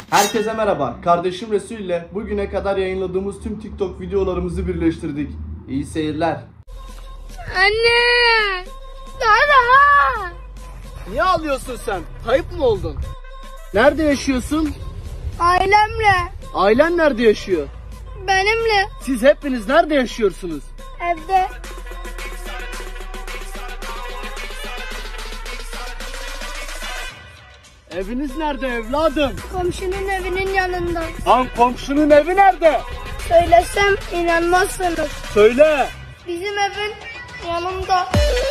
Herkese merhaba. Kardeşim Resul ile bugüne kadar yayınladığımız tüm TikTok videolarımızı birleştirdik. İyi seyirler. Anne! Baba! Niye ağlıyorsun sen? Kayıp mı oldun? Nerede yaşıyorsun? Ailemle, Ailen nerede yaşıyor? benimle, Siz hepiniz nerede yaşıyorsunuz? evde. Eviniz nerede evladım? Komşunun evinin yanında. Lan komşunun evi nerede? Söylesem inanmazsınız. Söyle. Bizim evin yanında.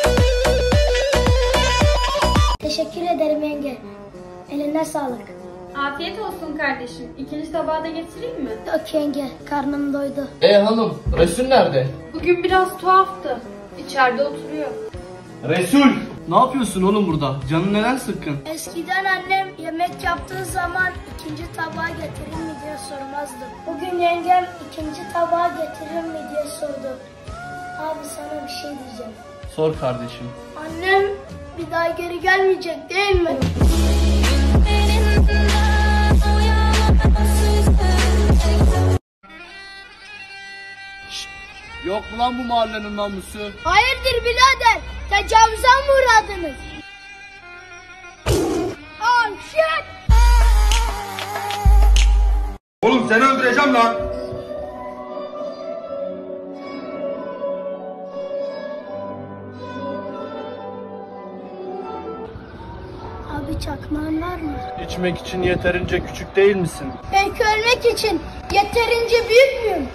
Teşekkür ederim yenge. Eline sağlık. Afiyet olsun kardeşim. İkinci tabağı da getireyim mi? Yok yenge, karnım doydu. Hanım, Resul nerede? Bugün biraz tuhaftı. İçeride oturuyor. Resul! Ne yapıyorsun oğlum burada? Canın neden sıkkın? Eskiden annem yemek yaptığı zaman ikinci tabağı getirir mi diye sormazdı. Bugün yengem ikinci tabağı getirir mi diye sordu. Abi sana bir şey diyeceğim. Sor kardeşim. Annem bir daha geri gelmeyecek değil mi? Yok mu lan bu mahallenin namusu? Hayırdır birader? Tecavüze mi uğradınız? Oh shit! Oğlum seni öldüreceğim lan. Abi çakmağın var mı? İçmek için yeterince küçük değil misin? Belki ölmek için yeterince büyük müyüm?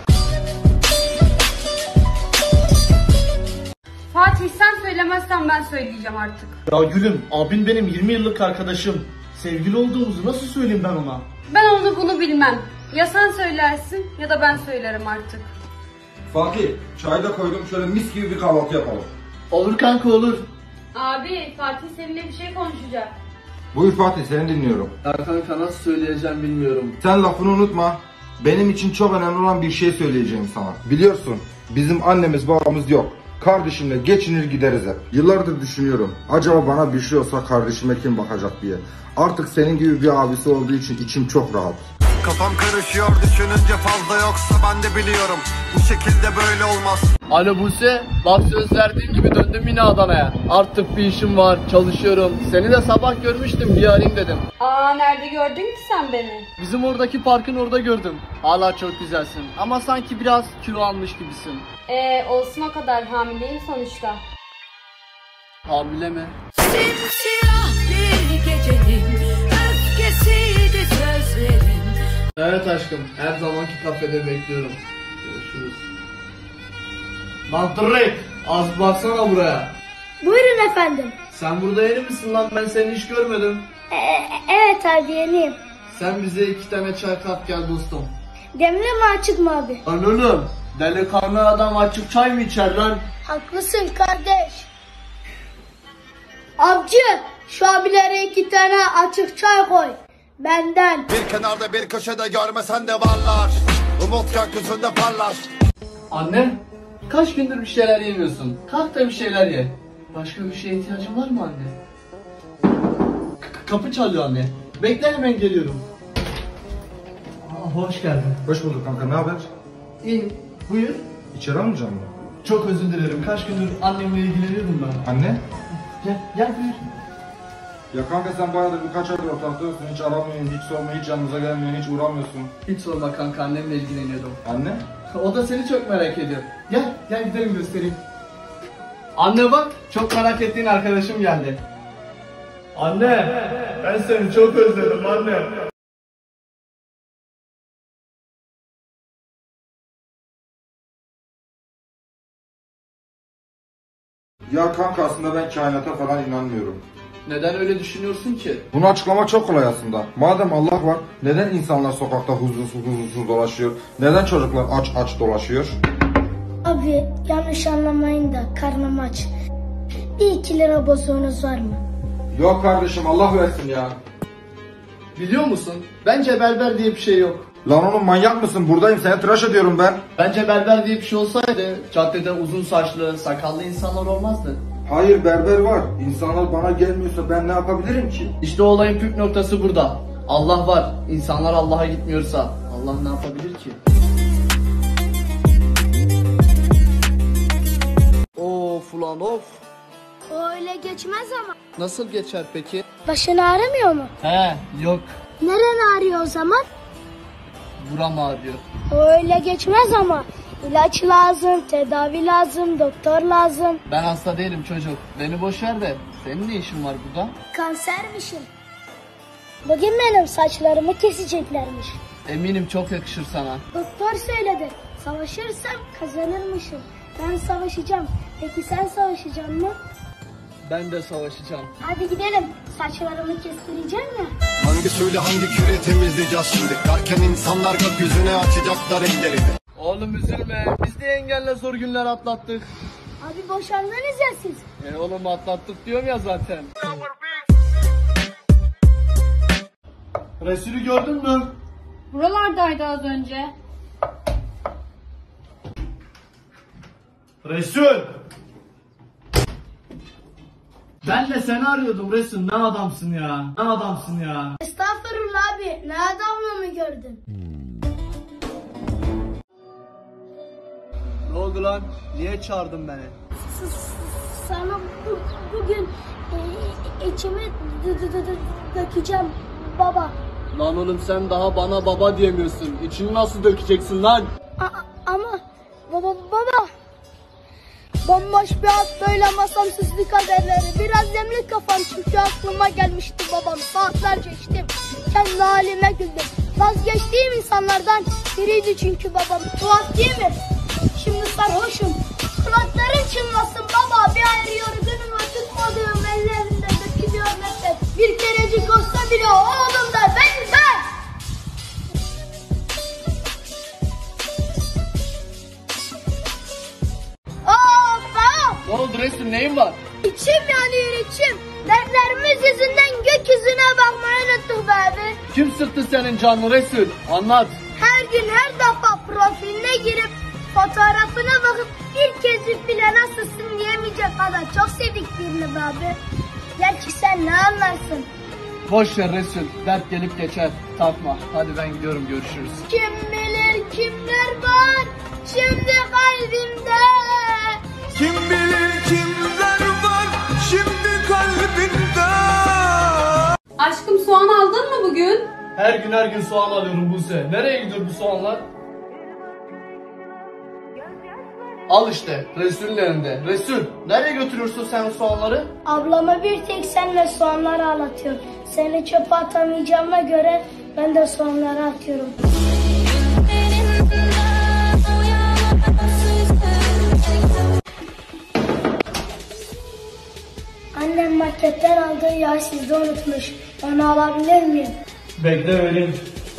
Fatih sen söylemezsen ben söyleyeceğim artık. Ya gülüm, abin benim 20 yıllık arkadaşım. Sevgili olduğumuzu nasıl söyleyeyim ben ona? Ben onu bunu bilmem. Ya sen söylersin ya da ben söylerim artık. Fatih çay da koydum, şöyle mis gibi bir kahvaltı yapalım. Olur kanka olur. Abi Fatih seninle bir şey konuşacak. Buyur Fatih, seni dinliyorum. Ya kanka nasıl söyleyeceğim bilmiyorum. Sen lafını unutma. Benim için çok önemli olan bir şey söyleyeceğim sana. Biliyorsun bizim annemiz babamız yok. Kardeşimle geçinir gideriz hep. Yıllardır düşünüyorum. Acaba bana bir şey olsa kardeşime kim bakacak diye. Artık senin gibi bir abisi olduğu için içim çok rahat. Kafam karışıyor düşününce, fazla yoksa ben de biliyorum. Bu şekilde böyle olmaz. Alo Buse, bak söz verdiğim gibi döndüm yine Adana'ya. Artık bir işim var, çalışıyorum. Seni de sabah görmüştüm, bir arayayım dedim. Aa nerede gördün ki sen beni? Bizim oradaki parkın orada gördüm. Hala çok güzelsin ama sanki biraz kilo almış gibisin. Olsun o kadar, hamileyim sonuçta. Hamile mi? Simsiyah bir gecenin öfkesiydi sözlerin. Evet aşkım, her zamanki kafede bekliyorum. Görüşürüz. Mantırt, az baksana buraya. Buyurun efendim. Sen burada yeni misin lan? Ben seni hiç görmedim. Evet abi yeniyim. Sen bize 2 tane çay kap gel dostum. Demli mi açık mı abi? Lan oğlum, delikanlı adam açık çay mı içer lan? Haklısın kardeş. Avcı şu abilere 2 tane açık çay koy. Benden. Bir kenarda bir köşede görmesen de varlar. Umut gökyüzünde parlar. Anne, kaç gündür bir şeyler yemiyorsun? Kalk da bir şeyler ye. Başka bir şeye ihtiyacın var mı anne? Kapı çalıyor anne. Bekle hemen geliyorum. Hoş geldin. Hoş bulduk kanka, ne haber? İyi, buyur. İçeri almayacak mısın? Çok özür dilerim. Kaç gündür annemle ilgileniyordum ben. Anne? Gel buyur. Ya kanka sen bayağıdır birkaç aydır ortalıkta yoksun. Hiç aramıyorsun, hiç sormuyorsun, hiç yanımıza gelmiyorsun, hiç uğramıyorsun. Hiç sorma kanka, annemle ilgileniyordum. Anne? O da seni çok merak ediyor. Gel gidelim göstereyim. Anne bak, çok merak ettiğin arkadaşım geldi. Anne, ben seni çok özledim anne. Ya kanka aslında ben kainata falan inanmıyorum. Neden öyle düşünüyorsun ki? Bunu açıklama çok kolay aslında. Madem Allah var, neden insanlar sokakta huzursuz dolaşıyor? Neden çocuklar aç dolaşıyor? Abi yanlış anlamayın da karnım aç. Bir 2 lira bozuğunuz var mı? Yok kardeşim, Allah versin ya. Biliyor musun? Bence berber diye bir şey yok. Lan oğlum manyak mısın? Buradayım, seni tıraş ediyorum ben. Bence berber diye bir şey olsaydı caddede uzun saçlı, sakallı insanlar olmazdı. Hayır, berber var. İnsanlar bana gelmiyorsa ben ne yapabilirim ki? İşte olayın püf noktası burada. Allah var. İnsanlar Allah'a gitmiyorsa Allah ne yapabilir ki? Of ulan of. O öyle geçmez ama. Nasıl geçer peki? Başın ağrımıyor mu? He yok. Neren ağrıyor o zaman? Buram ağrıyor. O öyle geçmez ama. İlaç lazım, tedavi lazım, doktor lazım. Ben hasta değilim çocuk. Beni boş ver de. Senin ne işin var burada? Kansermişim. Bugün benim saçlarımı keseceklermiş. Eminim çok yakışır sana. Doktor söyledi. Savaşırsam kazanırmışım. Ben savaşacağım. Peki sen savaşacak mı? Ben de savaşacağım. Hadi gidelim. Saçlarımı kestireceğim ya. Hangi suyla hangi küre temizleyeceğiz şimdi? Derken insanlar gökyüzüne açacaklar ellerini. Oğlum üzülme. Biz de yengenle zor günler atlattık. Abi boşandınız ya siz. Oğlum atlattık diyorum ya zaten. Resulü gördün mü? Buralardaydı az önce. Resul! Ben de seni arıyordum Resul. Ne adamsın ya? Ne adamsın ya? Estağfurullah abi. Ne adamla mı gördün? Ne oldu lan? Niye çağırdın beni? Sana bugün içimi dökeceğim baba. Lan oğlum sen daha bana baba diyemiyorsun. İçini nasıl dökeceksin lan? Ama baba. Bomboş bir at böyle masamsızlık haberleri. Biraz demlik kafam çünkü aklıma gelmişti babam. Saatlerce içtim. Kendi halime güldüm. Vazgeçtiğim insanlardan biriydi çünkü babam. Tuhaf değil mi? Şimdi sarhoşum. Kulaklarım çınlasın baba. Bir ayrı yorgunum ve tutmadığım ellerimde dökülüyor nefes. Bir kerecik olsa bile oğlum da ben. Ne oldu Resul, neyin var? İçim yanıyor içim. Dertlerimiz yüzünden gökyüzüne bakmayı unuttuk be abi. Kim sıktı senin canını Resul? Anlat. Her gün her defa profiline girip fotoğrafına bakıp bir kez bile nasılsın diyemeyecek kadar çok sevdik birini be abi. Gerçi sen ne anlarsın? Boş ver Resul. Dert gelip geçer. Takma. Hadi ben gidiyorum, görüşürüz. Kim bilir kimler var şimdi kalbimde. Kim bilir kimler var şimdi kalbinde. Aşkım soğan aldın mı bugün? Her gün soğan alıyorum Buse. Nereye gidiyor bu soğanlar? Al işte Resul'ün elinde. Resul, nereye götürüyorsun sen o soğanları? Ablama bir tek senle soğanları ağlatıyor. Seni çöpe atamayacağıma göre ben de soğanları atıyorum. Annem marketten aldığı yağı sizde unutmuş. Onu alabilir miyim? Bekle vereyim.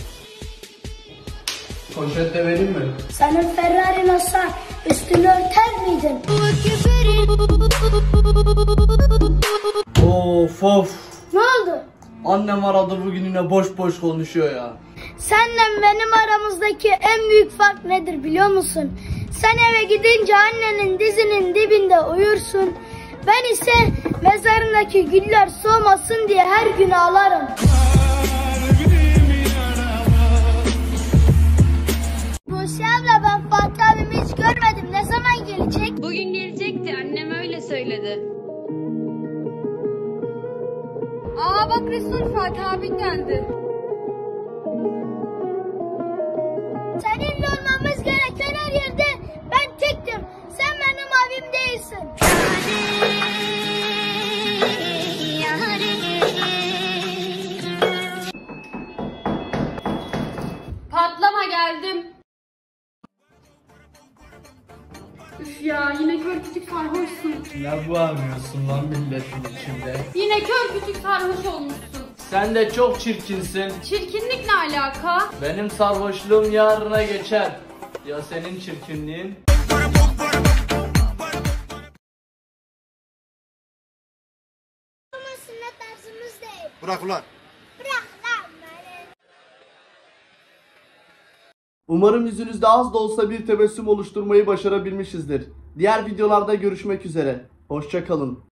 Poşette vereyim mi? Senin Ferrari'n olsa üstünü örter miydin? Of. Ne oldu? Annem aradı bugün, yine boş boş konuşuyor ya. Senle benim aramızdaki en büyük fark nedir biliyor musun? Sen eve gidince annenin dizinin dibinde uyursun. Ben ise mezarındaki güller soğumasın diye her gün ağlarım. Buse abla, ben Fatih abimi hiç görmedim. Ne zaman gelecek? Bugün gelecekti. Annem öyle söyledi. Aa bak Resul, Fatih abin geldi. Seninle olmamız gereken her yerde ben tektim. Sen benim abim değilsin. Patlama, geldim. Üf ya, yine kör kütük sarhoşsun. Ne bağırıyorsun lan milletin içinde? Yine kör kütük sarhoş olmuşsun. Sen de çok çirkinsin. Çirkinlik ne alaka? Benim sarhoşluğum yarına geçer. Ya senin çirkinliğin? Sünnet tarzımız değil. Bırak ulan. Bırak lan beni. Umarım yüzünüzde az da olsa bir tebessüm oluşturmayı başarabilmişizdir. Diğer videolarda görüşmek üzere. Hoşça kalın.